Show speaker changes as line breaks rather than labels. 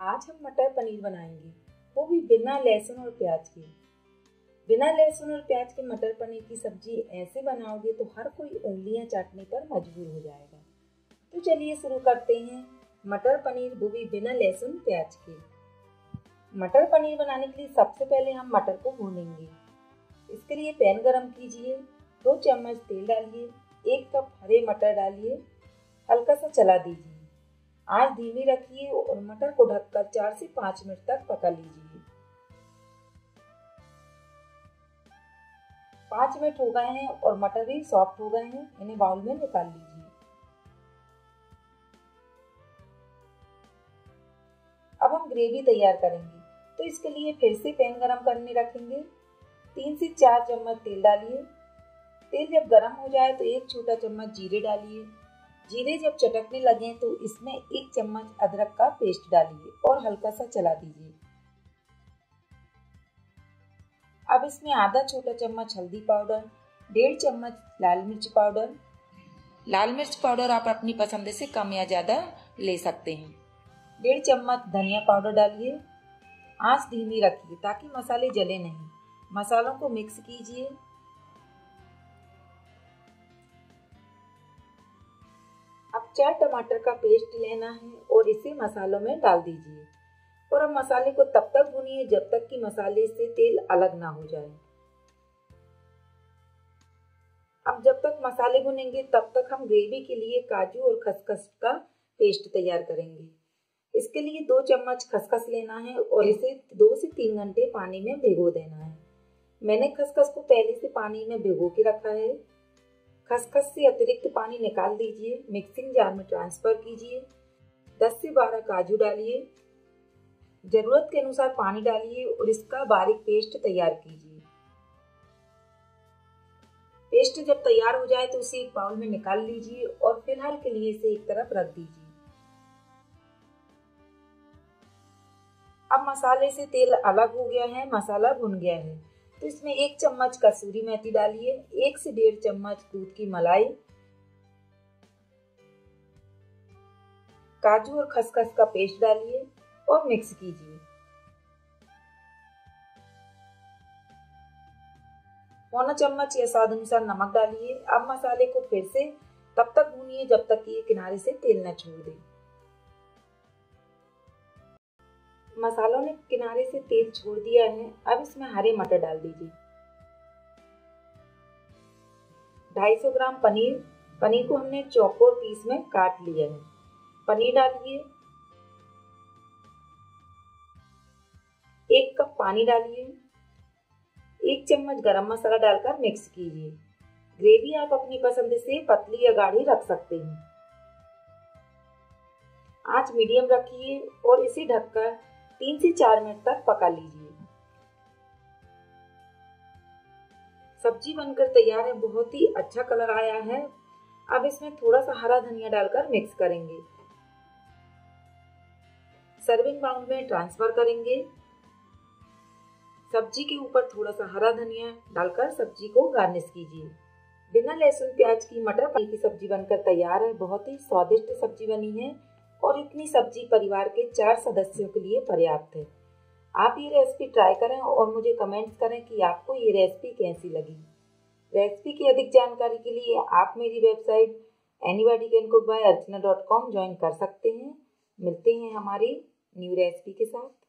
आज हम मटर पनीर बनाएंगे, वो भी बिना लहसुन और प्याज के। बिना लहसुन और प्याज के मटर पनीर की सब्जी ऐसे बनाओगे तो हर कोई उंगलियां चाटने पर मजबूर हो जाएगा। तो चलिए शुरू करते हैं मटर पनीर, वो भी बिना लहसुन प्याज के। मटर पनीर बनाने के लिए सबसे पहले हम मटर को भूनेंगे। इसके लिए पैन गरम कीजिए, 2 चम्मच तेल डालिए, 1 कप हरे मटर डालिए, हल्का सा चला दीजिए। आंच धीमी रखिए और मटर को ढककर 4 से 5 मिनट तक पका लीजिए। 5 मिनट हो गए हैं और मटर भी सॉफ्ट हो गए हैं, इन्हें बाउल में निकाल लीजिए। अब हम ग्रेवी तैयार करेंगे, तो इसके लिए फिर से पैन गरम करने रखेंगे। 3 से 4 चम्मच तेल डालिए। तेल जब गरम हो जाए तो 1 छोटा चम्मच जीरे डालिए। जीरे जब चटकने लगे तो इसमें 1 चम्मच अदरक का पेस्ट डालिए और हल्का सा चला दीजिए। अब इसमें आधा छोटा चम्मच हल्दी पाउडर, 1.5 चम्मच लाल मिर्च पाउडर। लाल मिर्च पाउडर आप अपनी पसंद से कम या ज्यादा ले सकते हैं। 1.5 चम्मच धनिया पाउडर डालिए। आंच धीमी रखिए ताकि मसाले जले नहीं। मसालों को मिक्स कीजिए। अब 4 टमाटर का पेस्ट लेना है और इसे मसालों में डाल दीजिए और अब मसाले को तब तक भूनिए जब तक कि मसाले से तेल अलग ना हो जाए। अब जब तक मसाले भुनेंगे तब तक हम ग्रेवी के लिए काजू और खसखस का पेस्ट तैयार करेंगे। इसके लिए 2 चम्मच खसखस लेना है और इसे 2 से 3 घंटे पानी में भिगो देना है। मैंने खसखस को पहले से पानी में भिगो के रखा है। खसखस से अतिरिक्त पानी निकाल दीजिए, मिक्सिंग जार में ट्रांसफर कीजिए। 10 से 12 काजू डालिए। जरूरत के अनुसार पानी डालिए और इसका बारीक पेस्ट तैयार कीजिए। पेस्ट जब तैयार हो जाए तो उसे एक बाउल में निकाल लीजिए और फिलहाल के लिए इसे एक तरफ रख दीजिए। अब मसाले से तेल अलग हो गया है, मसाला भुन गया है, तो इसमें 1 चम्मच कसूरी मेथी डालिए, 1 से 1.5 चम्मच दूध की मलाई, काजू और खसखस का पेस्ट डालिए और मिक्स कीजिए। पौना चम्मच या स्वाद अनुसार नमक डालिए। अब मसाले को फिर से तब तक भूनिए जब तक कि ये किनारे से तेल न छोड़ दे। मसालों ने किनारे से तेल छोड़ दिया है। अब इसमें हरे मटर डाल दीजिए। 250 ग्राम पनीर को हमने चौकोर पीस में काट लिया है। पनीर डालिए। 1 कप पानी डालिए। 1 चम्मच गरम मसाला डालकर मिक्स कीजिए। ग्रेवी आप अपनी पसंद से पतली या गाढ़ी रख सकते हैं। आंच मीडियम रखिए और इसे ढककर 3 से 4 मिनट तक पका लीजिए। सब्जी बनकर तैयार है, बहुत ही अच्छा कलर आया है। अब इसमें थोड़ा सा हरा धनिया डालकर मिक्स करेंगे। सर्विंग बाउल में ट्रांसफर करेंगे। सब्जी के ऊपर थोड़ा सा हरा धनिया डालकर सब्जी को गार्निश कीजिए। बिना लहसुन प्याज की मटर पनीर की सब्जी बनकर तैयार है। बहुत ही स्वादिष्ट सब्जी बनी है और इतनी सब्जी परिवार के 4 सदस्यों के लिए पर्याप्त है। आप ये रेसिपी ट्राई करें और मुझे कमेंट्स करें कि आपको ये रेसिपी कैसी लगी। रेसिपी की अधिक जानकारी के लिए आप मेरी वेबसाइट anybodycancookbyarchana.com ज्वाइन कर सकते हैं। मिलते हैं हमारी न्यू रेसिपी के साथ।